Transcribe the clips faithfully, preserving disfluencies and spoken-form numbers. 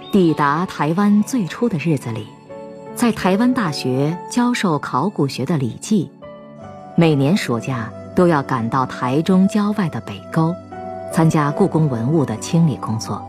抵达台湾最初的日子里，在台湾大学教授考古学的李济，每年暑假都要赶到台中郊外的北沟，参加故宫文物的清理工作。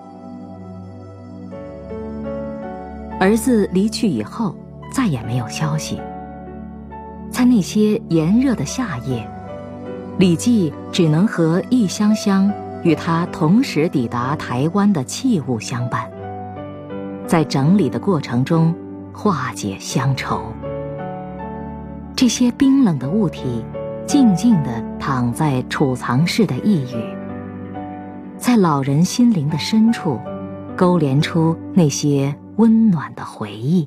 儿子离去以后，再也没有消息。在那些炎热的夏夜，李济只能和一箱箱与他同时抵达台湾的器物相伴，在整理的过程中化解乡愁。这些冰冷的物体静静地躺在储藏室的一隅，在老人心灵的深处勾连出那些温暖的回忆。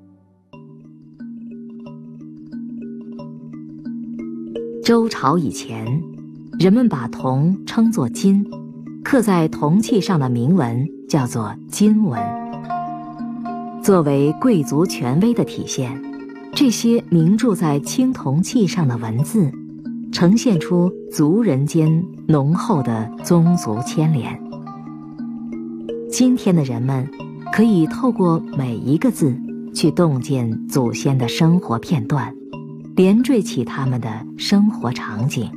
周朝以前，人们把铜称作金，刻在铜器上的铭文叫做金文。作为贵族权威的体现，这些铭铸在青铜器上的文字呈现出族人间浓厚的宗族牵连。今天的人们可以透过每一个字去洞见祖先的生活片段，连缀起他们的生活场景。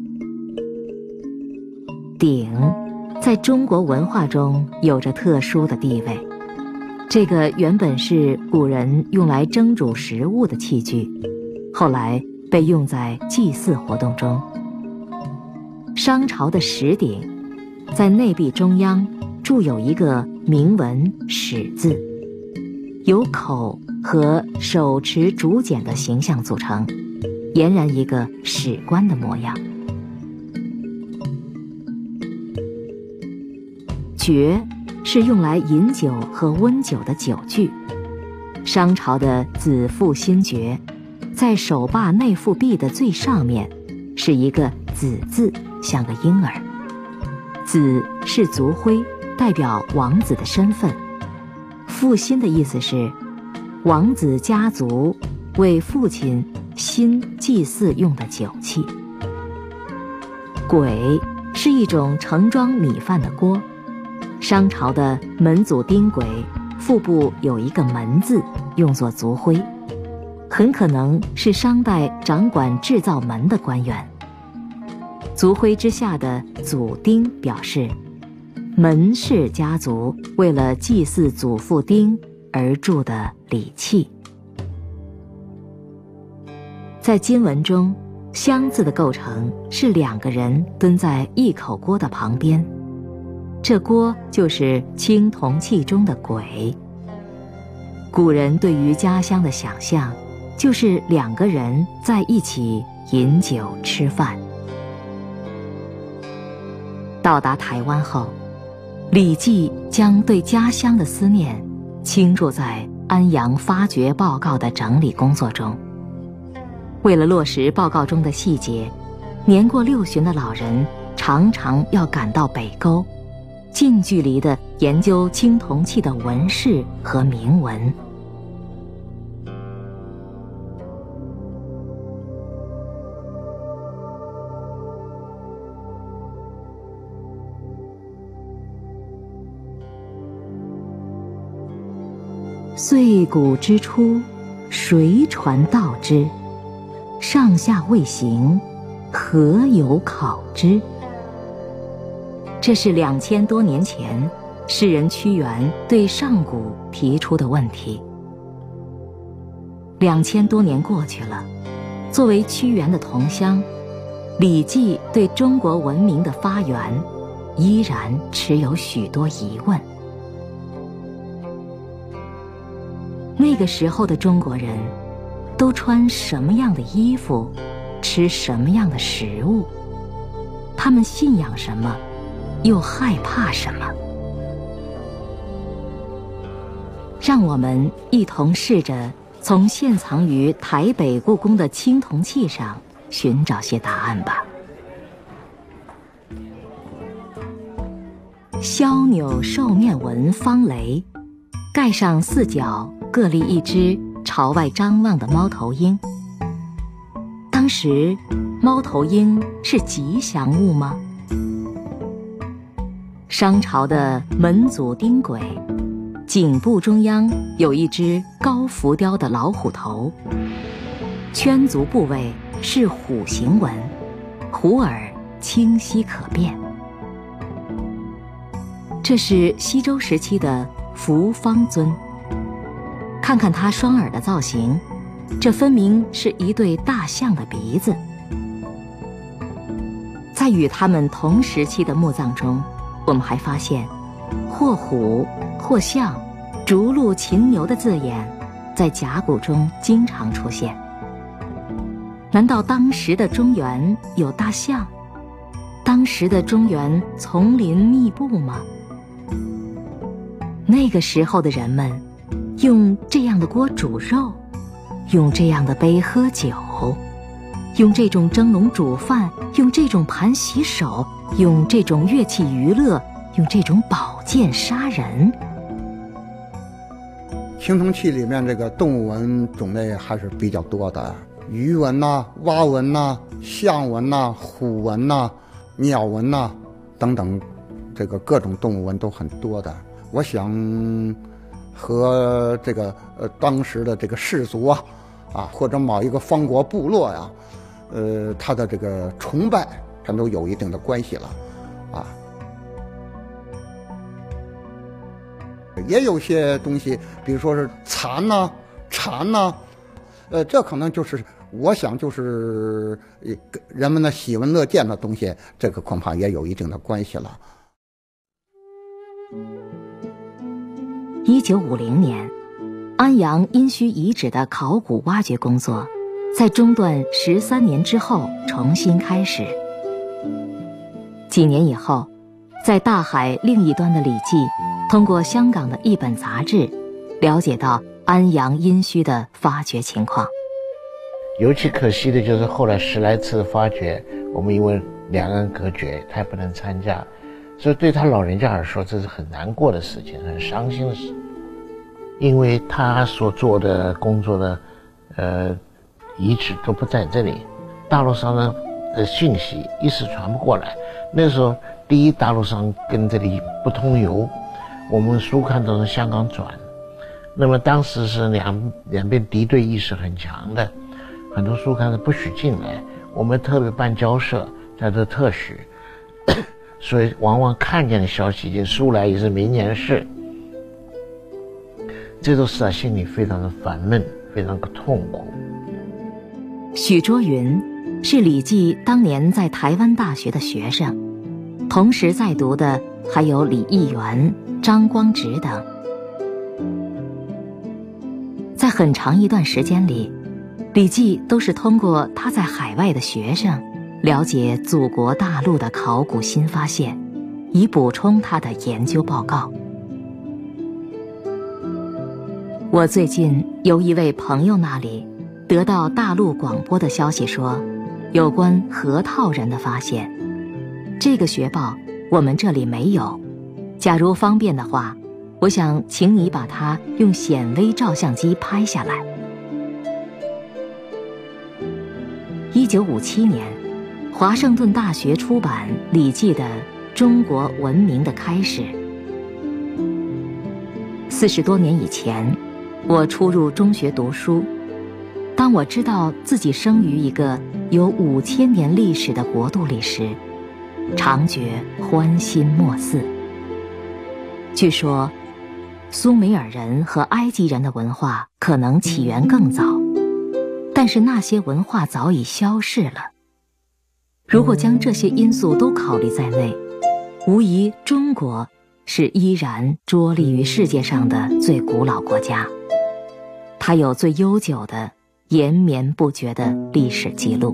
鼎在中国文化中有着特殊的地位，这个原本是古人用来蒸煮食物的器具，后来被用在祭祀活动中。商朝的石鼎在内壁中央铸有一个铭文史字，由口和手持竹简的形象组成，俨然一个史官的模样。爵是用来饮酒和温酒的酒具。商朝的子父心爵，在手把内腹壁的最上面是一个子字，像个婴儿。子是族徽，代表王子的身份。父心的意思是王子家族为父亲心祭祀用的酒器。簋是一种盛装米饭的锅。商朝的门祖丁轨腹部有一个门字，用作族徽，很可能是商代掌管制造门的官员。族徽之下的祖丁表示门氏家族为了祭祀祖父丁而铸的礼器。在金文中，箱字的构成是两个人蹲在一口锅的旁边，这锅就是青铜器中的簋。古人对于家乡的想象，就是两个人在一起饮酒吃饭。到达台湾后，李济将对家乡的思念倾注在安阳发掘报告的整理工作中。为了落实报告中的细节，年过六旬的老人常常要赶到北沟，近距离地研究青铜器的纹饰和铭文。岁古之初，谁传道之？上下未行，何有考之？这是两千多年前诗人屈原对上古提出的问题。两千多年过去了，作为屈原的同乡，李济对中国文明的发源依然持有许多疑问。那个时候的中国人都穿什么样的衣服，吃什么样的食物？他们信仰什么，又害怕什么？让我们一同试着从现藏于台北故宫的青铜器上寻找些答案吧。削钮兽面纹方雷，盖上四角各立一只朝外张望的猫头鹰。当时猫头鹰是吉祥物吗？商朝的门祖丁轨颈部中央有一只高浮雕的老虎头，圈足部位是虎形纹，虎耳清晰可辨。这是西周时期的扶方尊，看看它双耳的造型，这分明是一对大象的鼻子。在与它们同时期的墓葬中，我们还发现或虎或象、逐鹿、禽牛的字眼在甲骨中经常出现。难道当时的中原有大象？当时的中原丛林密布吗？那个时候的人们用这样的锅煮肉，用这样的杯喝酒，用这种蒸笼煮饭，用这种盘洗手，用这种乐器娱乐，用这种宝剑杀人。 青铜器里面这个动物纹种类还是比较多的，鱼纹呐、蛙纹呐、象纹呐、虎纹呐、鸟纹呐等等，这个各种动物纹都很多的。我想和这个呃当时的这个氏族啊啊或者某一个方国部落呀、啊，呃他的这个崇拜全都有一定的关系了啊。也有些东西，比如说是蚕呐、蝉呐，呃这可能就是我想就是人们的喜闻乐见的东西，这个恐怕也有一定的关系了。 一九五零年，安阳殷墟遗址的考古挖掘工作在中断十三年之后重新开始。几年以后，在大海另一端的李济通过香港的一本杂志了解到安阳殷墟的发掘情况。 尤其可惜的就是后来十来次的发掘，我们因为两岸隔绝，他也不能参加，所以对他老人家来说，这是很难过的事情，很伤心的事。因为他所做的工作的，呃，遗址都不在这里，大陆上的的信息一时传不过来。那时候，第一，大陆上跟这里不通邮，我们书刊都从香港转。那么当时是两两边敌对意识很强的，很多书刊是不许进来。我们特别办交涉，在这特许。所以往往看见的消息就书来也是明年事，这都使他心里非常的烦闷，非常的痛苦。 许卓云是李济当年在台湾大学的学生，同时在读的还有李义元、张光直等。在很长一段时间里，李济都是通过他在海外的学生了解祖国大陆的考古新发现，以补充他的研究报告。我最近由一位朋友那里得到大陆广播的消息说，有关河套人的发现。这个学报我们这里没有，假如方便的话，我想请你把它用显微照相机拍下来。一九五七年，华盛顿大学出版李济的《中国文明的开始》。四十多年以前，我初入中学读书，当我知道自己生于一个有五千年历史的国度里时，常觉欢欣莫似。据说，苏美尔人和埃及人的文化可能起源更早，但是那些文化早已消逝了。如果将这些因素都考虑在内，无疑中国是依然卓立于世界上的最古老国家，它有最悠久的延绵不绝的历史记录。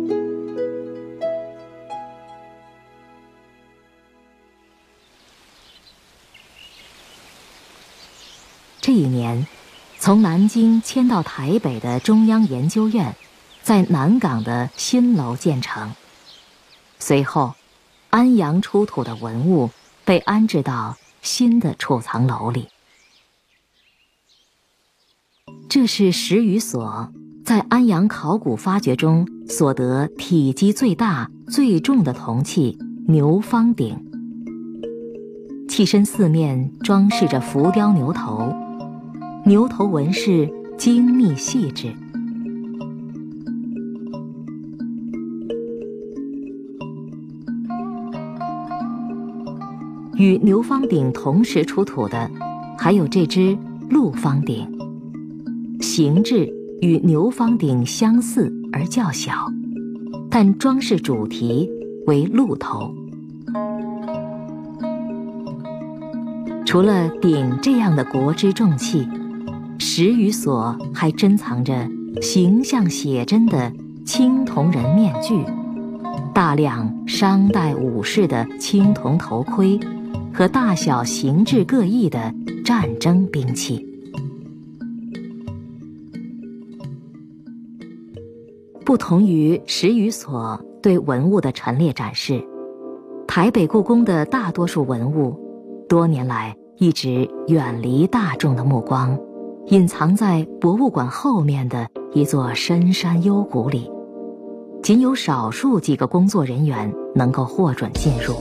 这一年，从南京迁到台北的中央研究院在南港的新楼建成。随后，安阳出土的文物被安置到新的储藏楼里。这是十余所在安阳考古发掘中所得体积最大、最重的铜器牛方鼎。 器身四面装饰着浮雕牛头，牛头纹饰精密细致。与牛方鼎同时出土的，还有这只鹿方鼎，形制与牛方鼎相似而较小，但装饰主题为鹿头。除了鼎这样的国之重器，石语所还珍藏着形象写真的青铜人面具，大量商代武士的青铜头盔和大小形制各异的战争兵器。不同于石语所对文物的陈列展示，台北故宫的大多数文物多年来一直远离大众的目光，隐藏在博物馆后面的一座深山幽谷里，仅有少数几个工作人员能够获准进入。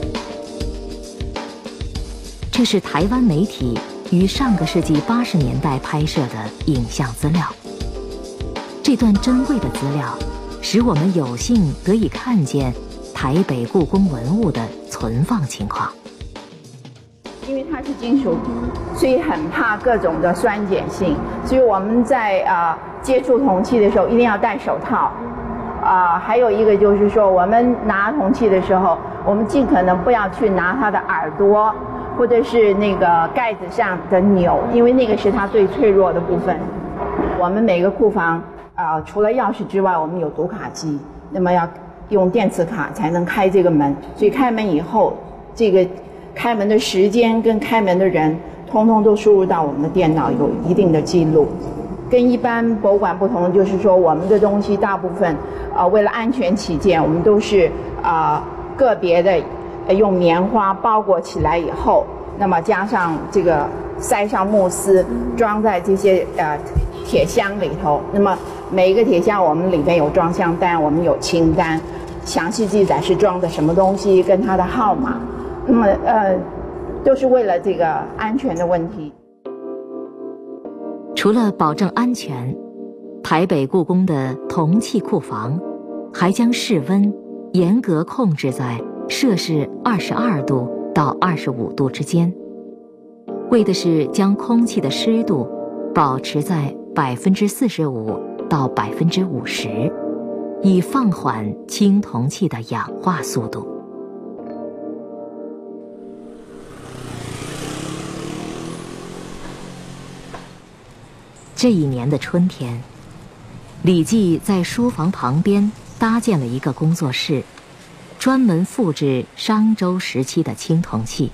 这是台湾媒体于上个世纪八十年代拍摄的影像资料。这段珍贵的资料使我们有幸得以看见台北故宫文物的存放情况。 因为它是金属，所以很怕各种的酸碱性，所以我们在啊、呃、接触铜器的时候一定要戴手套。啊、呃，还有一个就是说，我们拿铜器的时候，我们尽可能不要去拿它的耳朵，或者是那个盖子上的钮，因为那个是它最脆弱的部分。我们每个库房啊、呃，除了钥匙之外，我们有读卡机，那么要用电磁卡才能开这个门，所以开门以后，这个开门的时间跟开门的人，通通都输入到我们的电脑，有一定的记录。跟一般博物馆不同，就是说我们的东西大部分，呃，为了安全起见，我们都是啊、呃、个别的，呃，用棉花包裹起来以后，那么加上这个塞上慕斯，装在这些呃铁箱里头。那么每一个铁箱我们里面有装箱单，我们有清单，详细记载是装的什么东西跟它的号码。那么呃，都是为了这个安全的问题。 除了保证安全，台北故宫的铜器库房还将室温严格控制在摄氏二十二度到二十五度之间，为的是将空气的湿度保持在百分之四十五到百分之五十，以放缓青铜器的氧化速度。这一年的春天，李济在书房旁边搭建了一个工作室，专门复制商周时期的青铜器。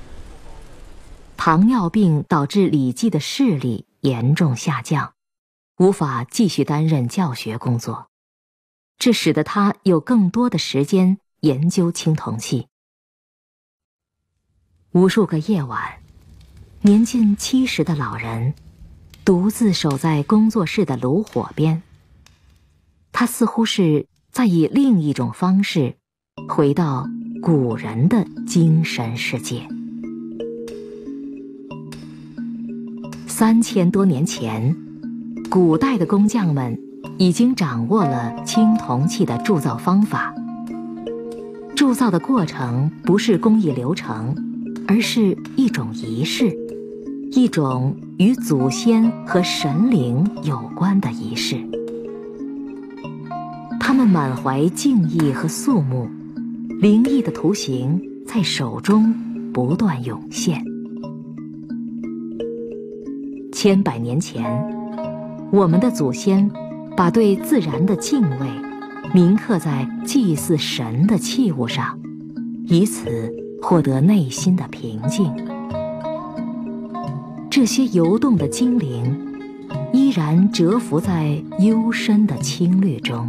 糖尿病导致李济的视力严重下降，无法继续担任教学工作，这使得他有更多的时间研究青铜器。无数个夜晚，年近七十的老人独自守在工作室的炉火边，他似乎是在以另一种方式回到古人的精神世界。三千多年前，古代的工匠们已经掌握了青铜器的铸造方法。铸造的过程不是工艺流程，而是一种仪式，一种与祖先和神灵有关的仪式。他们满怀敬意和肃穆，灵异的图形在手中不断涌现。千百年前，我们的祖先把对自然的敬畏铭刻在祭祀神的器物上，以此获得内心的平静。这些游动的精灵依然蛰伏在幽深的青绿中。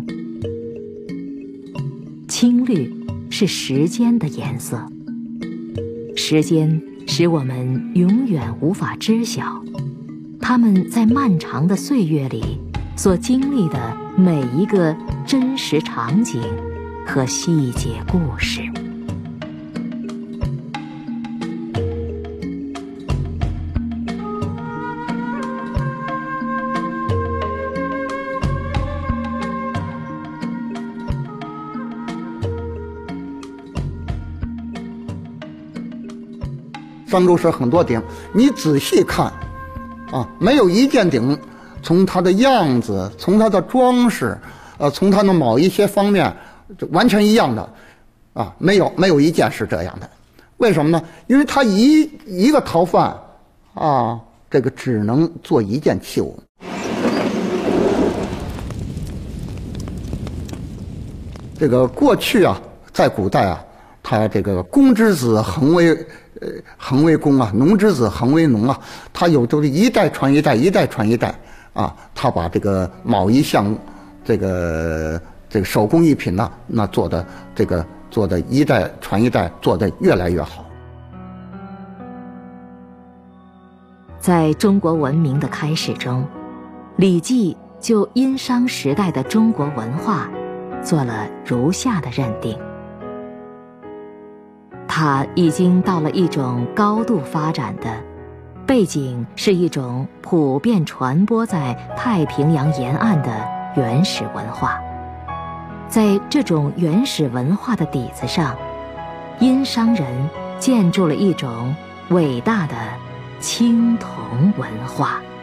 青绿是时间的颜色，时间使我们永远无法知晓他们在漫长的岁月里所经历的每一个真实场景和细节故事。 商周是很多鼎，你仔细看，啊，没有一件鼎从它的样子，从它的装饰，呃，从它的某一些方面，完全一样的，啊，没有没有一件是这样的。为什么呢？因为它一一个陶范，啊，这个只能做一件器物。这个过去啊，在古代啊，他这个公之子恒为呃恒为公啊，农之子恒为农啊，他有就是一代传一代，一代传一代啊，他把这个某一项这个这个手工艺品呢，那做的这个做的一代传一代，做的越来越好。 在中国文明的开始中，《礼记》就殷商时代的中国文化做了如下的认定：它已经到了一种高度发展的，背景是一种普遍传播在太平洋沿岸的原始文化。在这种原始文化的底子上，殷商人建筑了一种伟大的青铜文化。